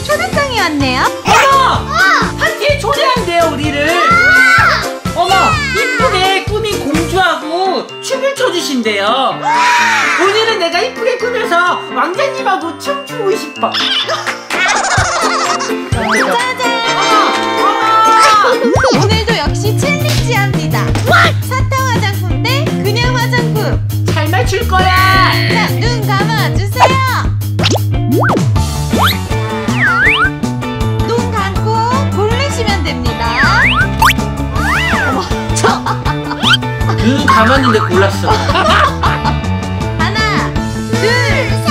초대장이 왔네요. 어머! 파티에 초대한대요 우리를. 어머! 이쁘게 꾸민 공주하고 춤을 춰주신대요. 오늘은 내가 이쁘게 꾸며서 왕자님하고 춤추고 싶어. 짜잔! 오늘도 역시 챌린지 합니다. 사탕 화장품 대 그냥 화장품. 잘 맞출 거야. 자, 눈 감아주세요. 눈 감고 고르시면 됩니다. 눈 감았는데 골랐어. 하나, 둘, 셋!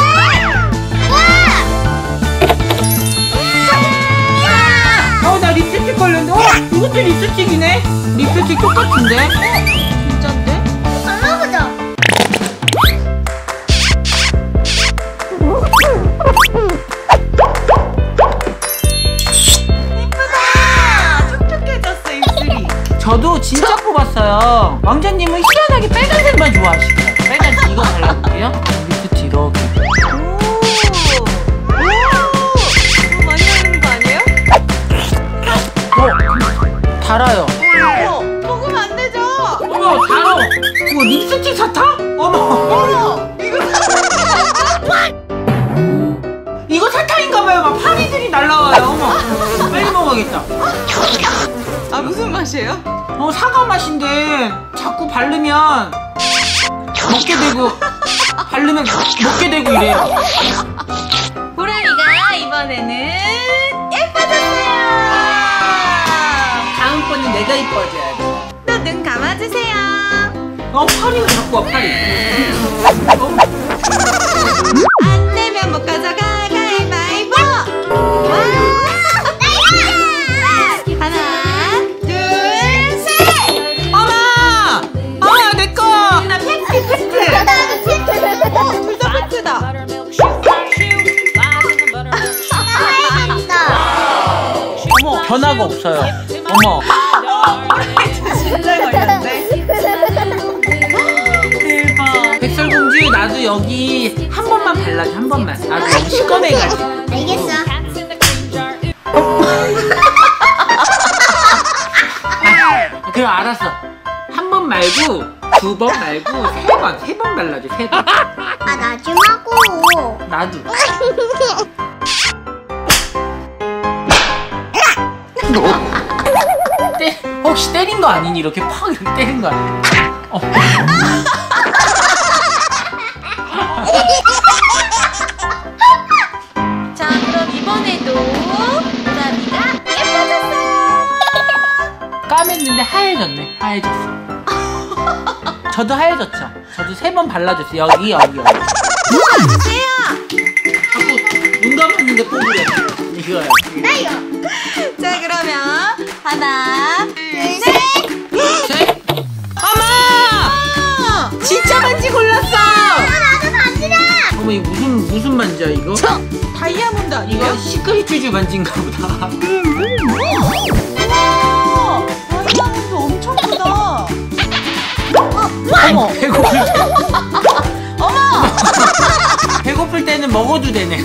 나 립스틱 걸렸는데. 이것도 립스틱이네. 립스틱 똑같은데. 진짠데? 발라보자. 이쁘다. 촉촉해졌어 입술이. 저도 진짜 뽑았어요. 왕자님은 희한하게 빨간색만 좋아하시더라고요. 빨간색 이거 발라볼게요. 립스틱 이렇게. 오, 많이 하는 거 아니에요? 달아요. 먹으면 안 되죠? 어머, 달어. 이거 립스틱 사탕? 어머. 이거 사탕인가봐요. 막 파리들이 날라와요. 어머, 빨리 먹어야겠다. 아, 무슨 맛이에요? 사과 맛인데 자꾸 바르면 먹게 되고 바르면 먹게 되고 이래요. 보람이가 이번에는 예뻐졌어요. 다음번엔 내가 이뻐져야지. 또 눈 감아주세요. 파리가 자꾸 와, 파리. 안 되면 못 가져가. 가위바위보. 와. 하나, 둘, 셋. 어머, 내 거. 나 팩트. 둘 다 팩트다. 어머, 변화가 없어요. 어머. 진짜 걸렸네. 대박. 백설공주, 나도 여기 한 번만 발라줘. 한 번만. 나도 너무 시꺼매가지고. 알겠어. 그럼 알았어. 한 번 말고 두 번 말고 세 번 발라줘. 세 번. 아, 나 좀 하고. 나도. 혹시 때린 거 아니니? 이렇게 팍 이렇게 때린 거 아니니? 자, 그럼 이번에도 보람이가 예뻐졌어요. 까맸는데 하얘졌네. 하얘졌어. 저도 하얘졌죠? 저도 세 번 발라줬어요. 여기. 주세요. 자꾸 눈 감았는데 뽑으래. 이거요. 나 이거. 자, 그러면 하나, 둘, 셋. 셋. 어머! 진짜 반지 골랐어. 나도 반지다. 어머, 이거 무슨 반지야 이거? 다이아몬드 이거 아니에요? 시크릿 반지인가 보다. 우와, 다이아몬드 엄청 크다. 어머, 배고플 때. 어머, 배고플 때는 먹어도 되네.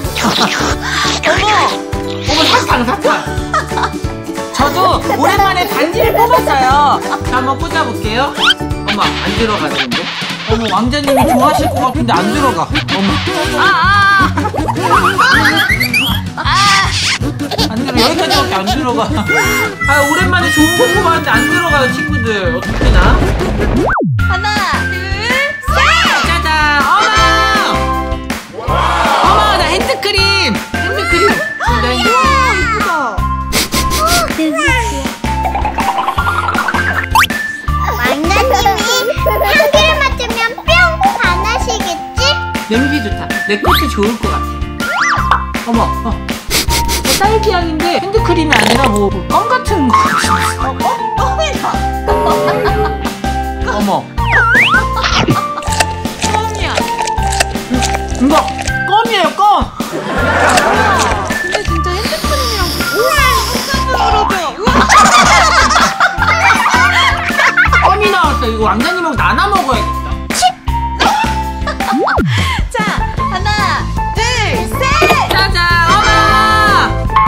어머, 사탕. 저도 오랜만에 반지를 뽑았어요. 자, 한번 꽂아볼게요. 어머, 안 들어가는데? 어머, 왕자님이 좋아하실 것 같은데 안 들어가. 어머. 안 들어. 여기까지밖에 안 들어가. 오랜만에 좋은 거 뽑았는데 안 들어가요, 친구들. 어떡하나? 하나, 둘, 셋. 짜잔. 어머, 나 핸드크림. 나 우와, 왕자님이 한 개를 맞으면 뿅 반하시겠지? 냄새 좋다. 내 것도 좋을 것 같아. 어머, 딸기 향인데 핸드크림이 아니라 뭐 껌 같은 거. 껌이다. 어머, 껌이야. 이거 껌이에요, 껌. 근데 진짜 핸드크림이랑 우와, 깜짝 놀라죠. 껌이 나왔어. 이거 왕자님하고 나눠 먹어야겠다. 자, 하나, 둘, 셋. 짜잔, 어머.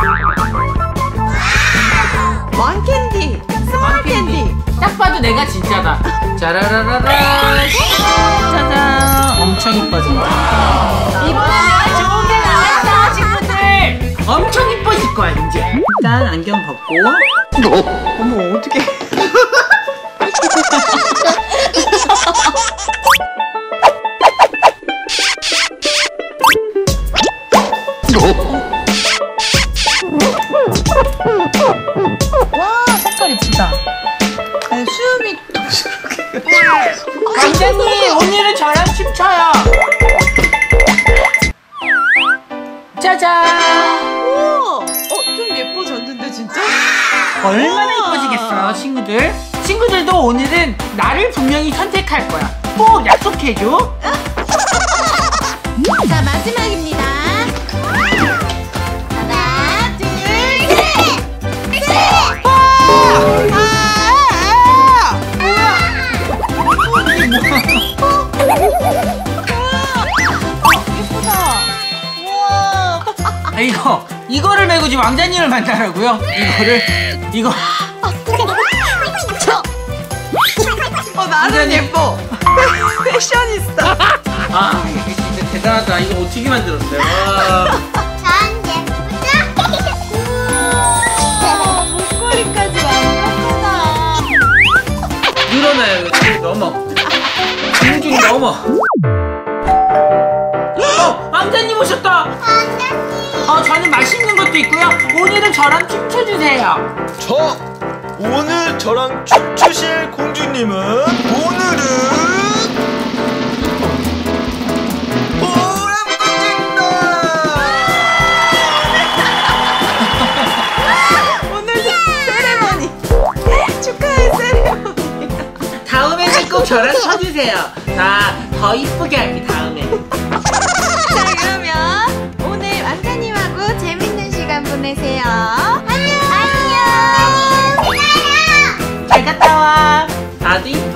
내가 진짜다. 짜라라라라. 짜잔. 엄청 이뻐진다. 이번에 좋은 게 나왔다, 친구들. 엄청 이뻐질 거야, 이제. 일단 안경 벗고. 어머, 어떡해. 와, 색깔 이쁘다. 아니, 수염이 왕자님, 오늘은 저랑 춤춰요. 짜잔. 우와, 좀 예뻐졌는데 진짜? 얼마나 이뻐지겠어요, 친구들. 친구들도 오늘은 나를 분명히 선택할 거야. 꼭 약속해줘. 자, 마지막입니다. 하나, 둘, 셋! 예쁘다. 우와. 아, 이거를 메고 지금 왕자님을 만나라고요? 이거. 나는 예뻐. 패셔니스타. 아, 이게 진짜 대단하다. 이거 어떻게 만들었어요? 와. 난 예쁘다. 목걸이까지 완벽하다. 늘어나요. 이거 넘어. 중중 넘어. 왕자님 오셨다. 완전히. 저는 맛있는 것도 있고요. 오늘은 저랑 춤춰주세요. 오늘 저랑 춤추실 공주님은 오늘은 보람공주입니다. 오늘도 세레머니. 축하해, 세레머니. 다음에는 꼭 저랑 쳐주세요. 자, 더 이쁘게 할게, 다음에. 자, 그러면 오늘 왕자님하고 재밌는 시간 보내세요. 안녕. 잘 갔다 와. 나도 이쁘게